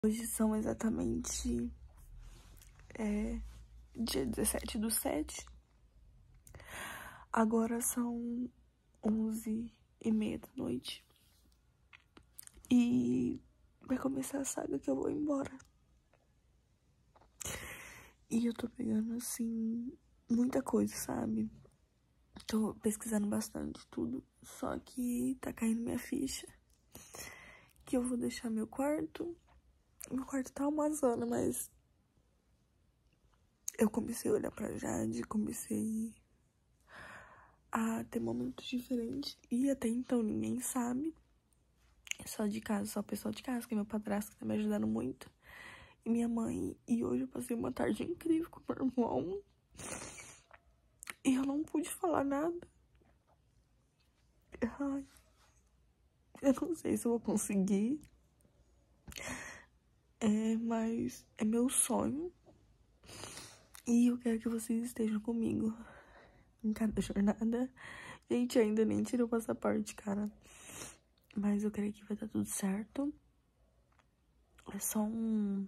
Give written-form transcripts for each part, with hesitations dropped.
Hoje são exatamente dia 17/7. Agora são 11h30 da noite. E vai começar a saga que eu vou embora. E eu tô pegando, assim, muita coisa, sabe? Tô pesquisando bastante tudo. Só que tá caindo minha ficha. Que eu vou deixar meu quarto. Meu quarto tá uma zona, mas eu comecei a olhar pra Jade, comecei a ter momentos diferentes. E até então ninguém sabe. Só de casa, só o pessoal de casa, que é meu padrasto, que tá me ajudando muito. E minha mãe. E hoje eu passei uma tarde incrível com meu irmão. E eu não pude falar nada. Ai, eu não sei se eu vou conseguir. Mas é meu sonho. E eu quero que vocês estejam comigo em cada jornada. Gente, ainda nem tirei o passaporte, cara. Mas eu creio que vai dar tudo certo. É só um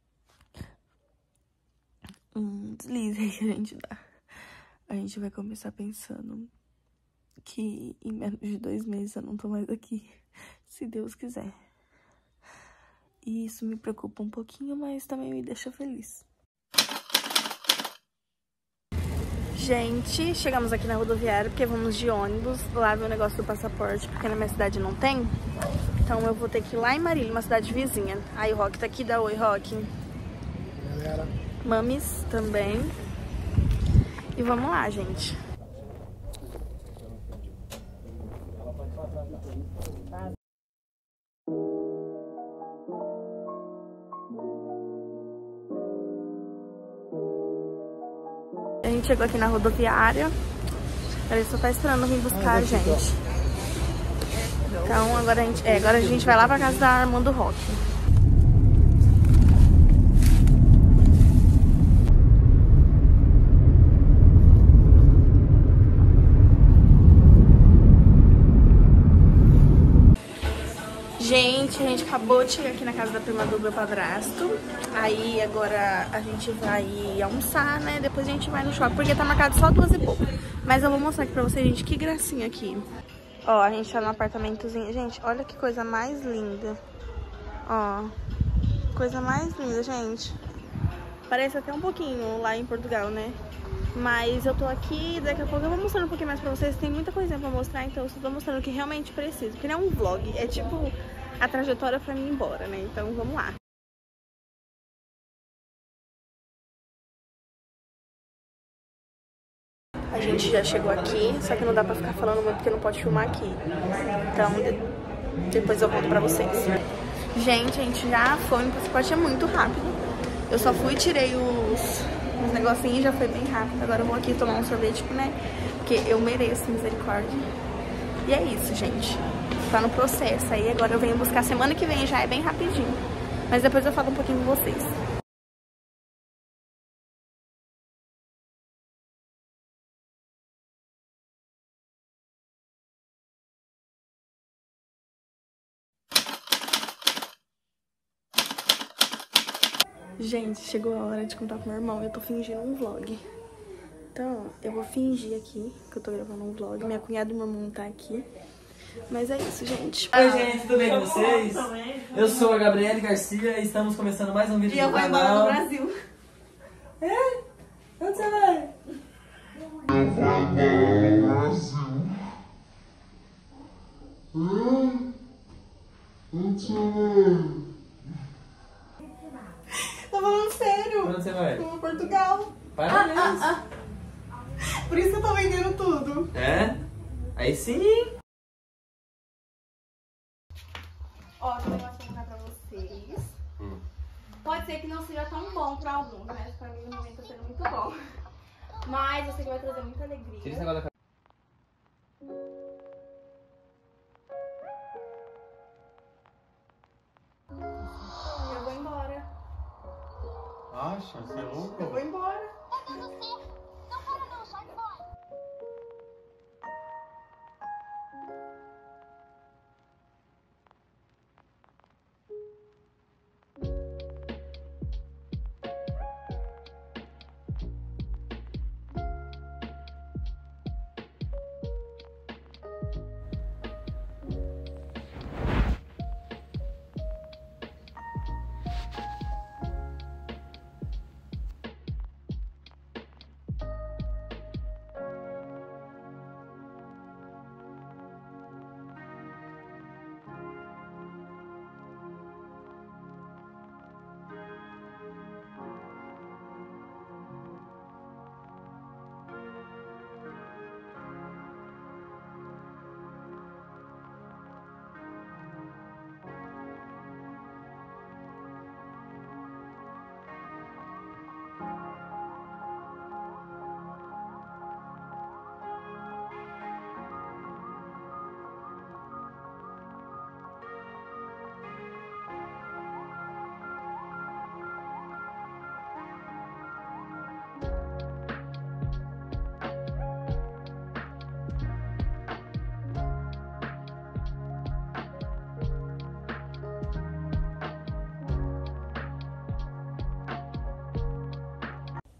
deslize aí que a gente dá. A gente vai começar pensando que em menos de 2 meses eu não tô mais aqui. Se Deus quiser. E isso me preocupa um pouquinho, mas também me deixa feliz. Gente, chegamos aqui na rodoviária porque vamos de ônibus. Lá ver o negócio do passaporte, porque na minha cidade não tem. Então eu vou ter que ir lá em Marília, uma cidade vizinha. Aí o Rock tá aqui, dá oi, Rock. Galera. Mamis também. E vamos lá, gente. A gente chegou aqui na rodoviária. Ele só tá esperando vir buscar a gente. Então agora a gente vai lá pra casa da Armando Rock. Gente, a gente acabou de chegar aqui na casa da prima do meu padrasto. Aí agora a gente vai almoçar, né? Depois a gente vai no shopping, porque tá marcado só 2 e pouco. Mas eu vou mostrar aqui pra vocês, gente, que gracinha aqui. Ó, a gente tá no apartamentozinho. Gente, olha que coisa mais linda. Ó, coisa mais linda, gente. Parece até um pouquinho lá em Portugal, né? Mas eu tô aqui, daqui a pouco eu vou mostrando um pouquinho mais pra vocês. Tem muita coisinha pra mostrar, então eu só tô mostrando o que realmente preciso. Porque não é um vlog, é tipo a trajetória pra mim ir embora, né? Então vamos lá. A gente já chegou aqui, só que não dá pra ficar falando muito porque não pode filmar aqui. Então depois eu volto pra vocês. Gente, a gente já foi, o passaporte é muito rápido. Eu só fui e tirei os negocinhos e já foi bem rápido. Agora eu vou aqui tomar um sorvete, né? Porque eu mereço, misericórdia. E é isso, gente. Tá no processo. Aí agora eu venho buscar semana que vem, já é bem rapidinho. Mas depois eu falo um pouquinho com vocês. Gente, chegou a hora de contar com meu irmão. Eu tô fingindo um vlog. Então, eu vou fingir aqui que eu tô gravando um vlog. Minha cunhada e meu irmão tá aqui. Mas é isso, gente. Oi, gente, tudo bem com vocês? Eu sou a Gabriele Garcia e estamos começando mais um vídeo do canal. E eu vou embora do Brasil. É? Onde você vai? Eu vou embora do Brasil. Onde você vai? Tô falando sério. Onde você vai? Tô pra Portugal. Parabéns. Por isso que eu tô vendendo tudo. É? Aí sim. Ó, tem um negócio pra contar pra vocês. Pode ser que não seja tão bom pra alguns, mas pra mim no momento tá sendo muito bom. Mas eu sei que vai trazer muita alegria. Tira esse negócio da Eu vou embora. Acha? Você é louco? Eu vou embora. Não para não, sai fora!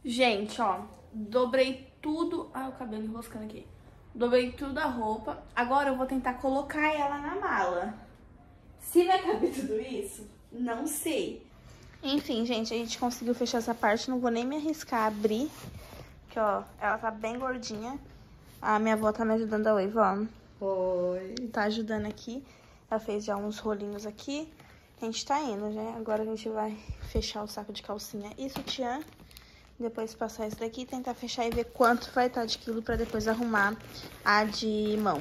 Gente, ó, dobrei tudo... Ah, o cabelo enroscando aqui. Dobrei tudo a roupa. Agora eu vou tentar colocar ela na mala. Se vai caber tudo isso, não sei. Enfim, gente, a gente conseguiu fechar essa parte. Não vou nem me arriscar a abrir. Porque, ó, ela tá bem gordinha. A minha avó tá me ajudando a Oi, vó. Oi. Tá ajudando aqui. Ela fez já uns rolinhos aqui. A gente tá indo, né? Agora a gente vai fechar o saco de calcinha e sutiã. Depois passar isso daqui, tentar fechar e ver quanto vai estar de quilo pra depois arrumar a de mão.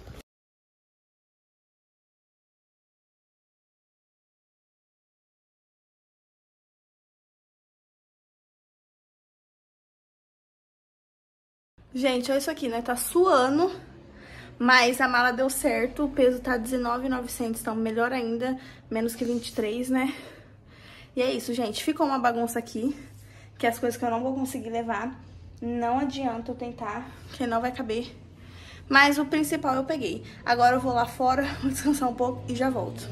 Gente, olha isso aqui, né? Tá suando, mas a mala deu certo. O peso tá 19.900, então melhor ainda, menos que 23, né? E é isso, gente. Ficou uma bagunça aqui. Que as coisas que eu não vou conseguir levar, não adianta eu tentar, porque não vai caber. Mas o principal eu peguei. Agora eu vou lá fora, vou descansar um pouco e já volto.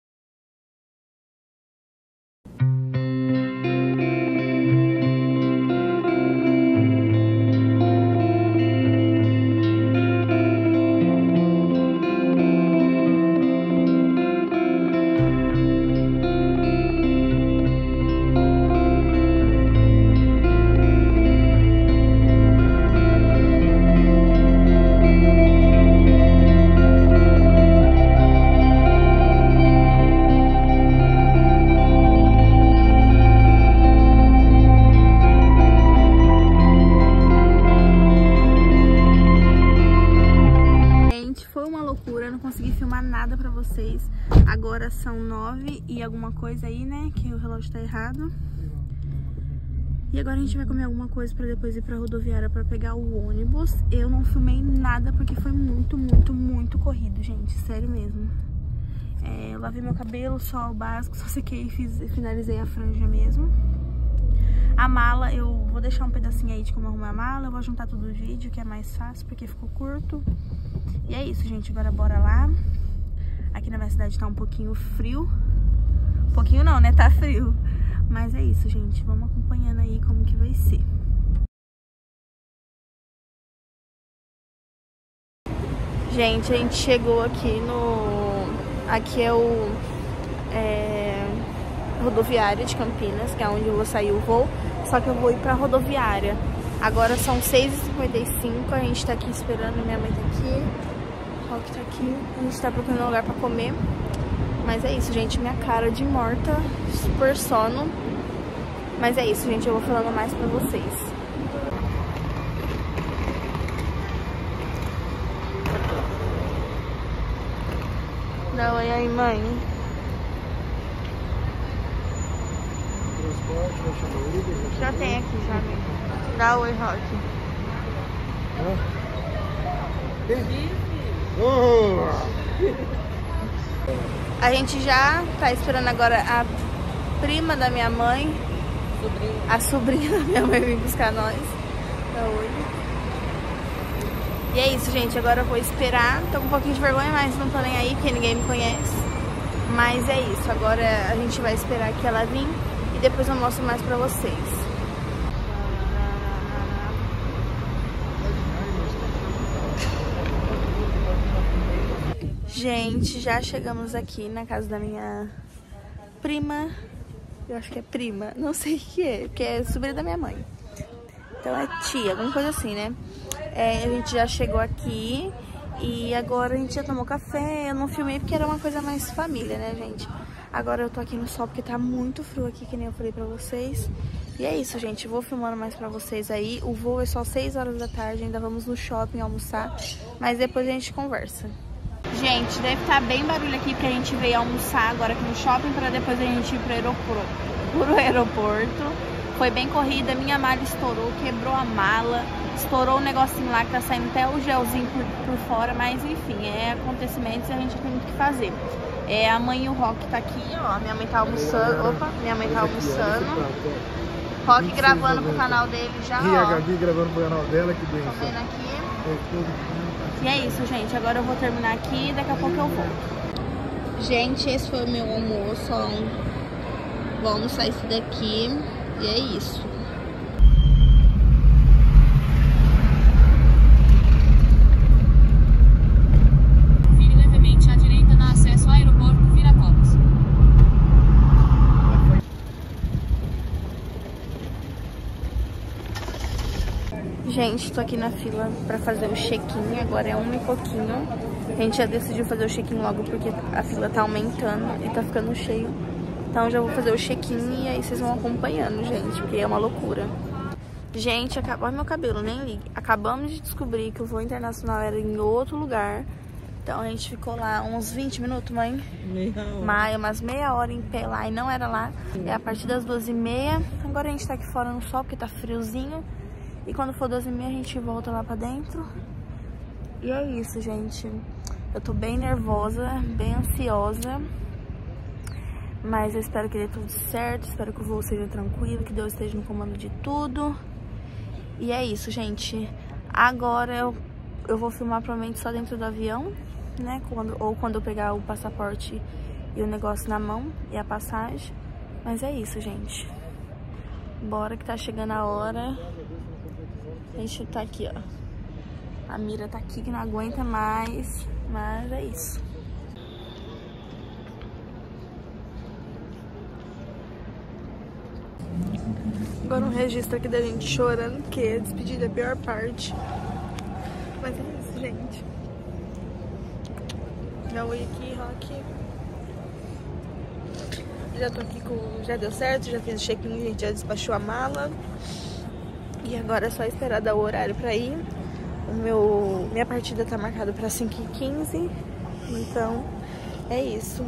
Agora são 9 e alguma coisa aí, né? Que o relógio tá errado. E agora a gente vai comer alguma coisa pra depois ir pra rodoviária pra pegar o ônibus. Eu não filmei nada porque foi muito corrido, gente. Sério mesmo. Eu lavei meu cabelo, só o básico, só sequei e finalizei a franja mesmo. A mala, eu vou deixar um pedacinho aí de como arrumar a mala. Eu vou juntar tudo no vídeo, que é mais fácil porque ficou curto. E é isso, gente. Agora bora lá. Aqui na minha cidade tá um pouquinho frio. Um pouquinho não, né? Tá frio. Mas é isso, gente. Vamos acompanhando aí como que vai ser. Gente, a gente chegou aqui no... Aqui é o... rodoviária de Campinas, que é onde eu vou sair o voo. Só que eu vou ir pra rodoviária. Agora são 6h55. A gente tá aqui esperando. Minha mãe tá aqui. O Rock tá aqui, a gente tá procurando um lugar pra comer. Mas é isso, gente, minha cara de morta, super sono. Mas é isso, gente, eu vou falando mais pra vocês. Dá oi aí, mãe. Já tem aqui, já mesmo. Dá oi, Rock. A gente já tá esperando agora a prima da minha mãe. A sobrinha da minha mãe vir buscar nós. E é isso, gente. Agora eu vou esperar. Tô com um pouquinho de vergonha, mas não tô nem aí, porque ninguém me conhece. Mas é isso. Agora a gente vai esperar que ela vir e depois eu mostro mais pra vocês. Gente, já chegamos aqui na casa da minha prima. Eu acho que é prima, não sei o que é, porque é sobrinha da minha mãe. Então é tia, alguma coisa assim, né? A gente já chegou aqui e agora a gente já tomou café. Eu não filmei porque era uma coisa mais família, né, gente? Agora eu tô aqui no sol porque tá muito frio aqui, que nem eu falei pra vocês. E é isso, gente, vou filmando mais pra vocês aí. O voo é só 6 horas da tarde, ainda vamos no shopping almoçar, mas depois a gente conversa. Gente, deve estar bem barulho aqui porque a gente veio almoçar agora aqui no shopping para depois a gente ir pro aeroporto. Foi bem corrida, minha mala estourou, quebrou a mala, estourou o negocinho lá que tá saindo até o gelzinho por fora, mas enfim, acontecimentos e a gente tem que fazer. A mãe e o Rock tá aqui, ó, minha mãe tá almoçando, minha mãe tá almoçando. Rock gravando pro canal dele já, ó. E a Gabi gravando pro canal dela, que bem. Tô vendo aqui. E é isso, gente. Agora eu vou terminar aqui e daqui a pouco eu volto. Gente, esse foi o meu almoço, ó. Vou almoçar isso daqui. E é isso. Gente, tô aqui na fila pra fazer o check-in, agora é 1 e pouquinho. A gente já decidiu fazer o check-in logo porque a fila tá aumentando e tá ficando cheio. Então já vou fazer o check-in e aí vocês vão acompanhando, gente, porque é uma loucura. Gente, olha meu cabelo, nem ligue. Acabamos de descobrir que o voo internacional era em outro lugar. Então a gente ficou lá uns 20 minutos, mãe? Umas meia hora em pé lá e não era lá. É a partir das 12h30. Agora a gente tá aqui fora no sol porque tá friozinho. E quando for 12h30 a gente volta lá pra dentro. E é isso, gente. Eu tô bem nervosa, bem ansiosa. Mas eu espero que dê tudo certo. Espero que o voo seja tranquilo, que Deus esteja no comando de tudo. E é isso, gente. Agora eu vou filmar provavelmente só dentro do avião, né? Ou quando eu pegar o passaporte e o negócio na mão e a passagem. Mas é isso, gente. Bora que tá chegando a hora. A gente tá aqui, ó. A Mira tá aqui que não aguenta mais. Mas é isso. Agora um registro aqui da gente chorando, porque a despedida é a pior parte. Mas é isso, gente. Dá um oi aqui, Rock. Já tô aqui com... Já deu certo, já fiz o check-in, a gente já despachou a mala. E agora é só esperar dar o horário pra ir. Minha partida tá marcada pra 5h15. Então, é isso.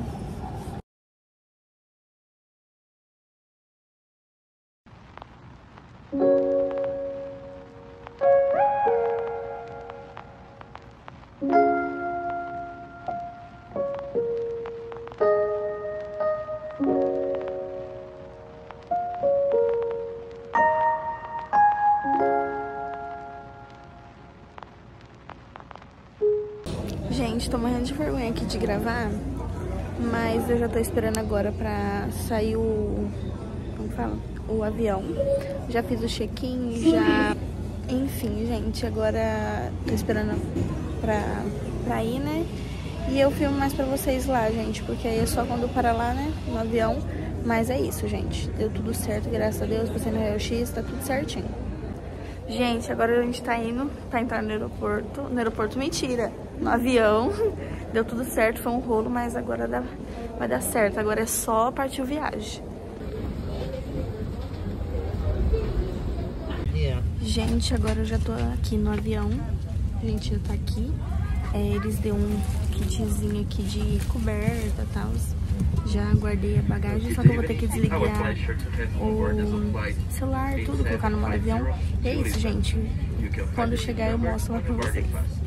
Gente, tô morrendo de vergonha aqui de gravar, mas eu já tô esperando agora pra sair como fala? O avião. Já fiz o check-in, já... Enfim, gente, agora tô esperando pra ir, né? E eu filmo mais pra vocês lá, gente, porque aí é só quando parar lá, né, no avião. Mas é isso, gente. Deu tudo certo, graças a Deus. Passei no raio-x, tá tudo certinho. Gente, agora a gente tá indo pra entrar no aeroporto. No aeroporto, mentira! No avião. Deu tudo certo, foi um rolo, mas agora vai dar certo. Agora é só partir o viagem. Gente, agora eu já tô aqui no avião. A gente já tá aqui. Eles deu um kitzinho aqui de coberta e tal. Já guardei a bagagem, só que eu vou ter que desligar o celular, tudo, colocar no modo avião. E é isso, gente. Quando chegar eu mostro lá pra vocês.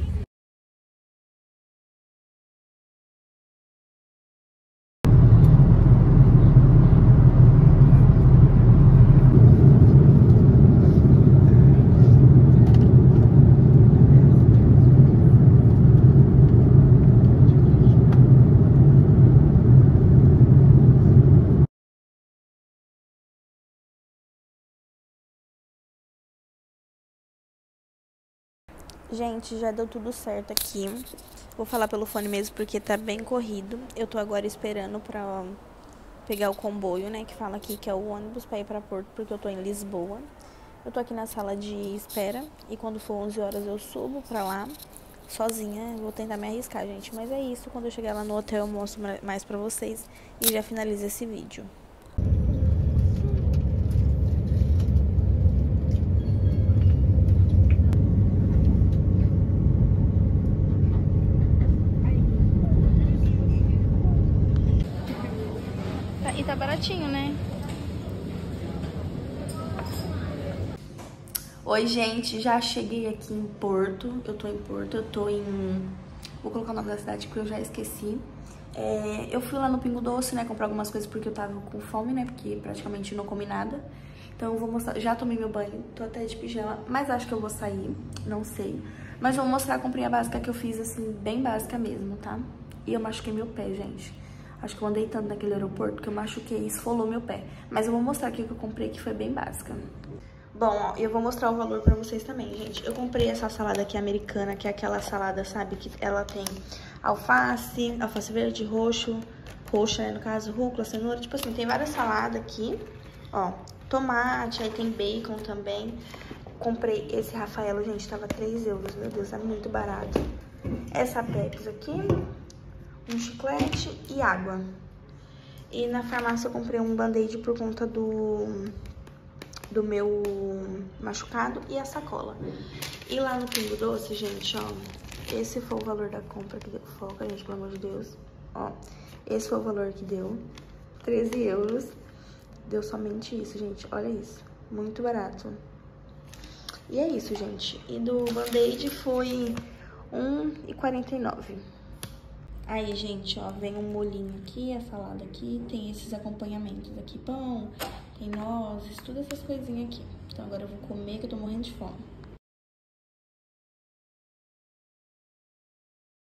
Gente, já deu tudo certo aqui. Vou falar pelo fone mesmo porque tá bem corrido. Eu tô agora esperando pra pegar o comboio, né? Que fala aqui que é o ônibus pra ir pra Porto, porque eu tô em Lisboa. Eu tô aqui na sala de espera e quando for 11 horas eu subo pra lá, sozinha. Vou tentar me arriscar, gente. Mas é isso, quando eu chegar lá no hotel eu mostro mais pra vocês e já finalizo esse vídeo. E tá baratinho, né? Oi, gente, já cheguei aqui em Porto. Eu tô em Porto, eu tô em... Vou colocar o nome da cidade porque eu já esqueci. Eu fui lá no Pingo Doce, né, comprar algumas coisas porque eu tava com fome, né, porque praticamente não comi nada. Então eu vou mostrar, já tomei meu banho, tô até de pijama, mas acho que eu vou sair, não sei. Mas vou mostrar a comprinha básica que eu fiz, assim, bem básica mesmo, tá? E eu machuquei meu pé, gente. Acho que eu andei tanto naquele aeroporto que eu machuquei e esfolou meu pé. Mas eu vou mostrar aqui o que eu comprei, que foi bem básica. Bom, ó, eu vou mostrar o valor pra vocês também, gente. Eu comprei essa salada aqui americana, que é aquela salada, sabe? Que ela tem alface verde, roxa, né, no caso, rúcula, cenoura. Tipo assim, tem várias saladas aqui. Ó, tomate, aí tem bacon também. comprei esse Rafaelo, gente, tava 3 euros. Meu Deus, é muito barato. Essa Pepsi aqui, um chiclete e água. E na farmácia eu comprei um band-aid por conta do meu machucado e a sacola. E lá no Pingo Doce, gente, ó, esse foi o valor da compra que deu. Foca, gente, pelo amor de Deus. Ó, esse foi o valor que deu. 13 euros. Deu somente isso, gente. Olha isso. Muito barato. E é isso, gente. E do band-aid foi R$1,49. Aí, gente, ó, vem um molhinho aqui, a salada aqui, tem esses acompanhamentos aqui, pão, tem nozes, todas essas coisinhas aqui. Então agora eu vou comer, que eu tô morrendo de fome.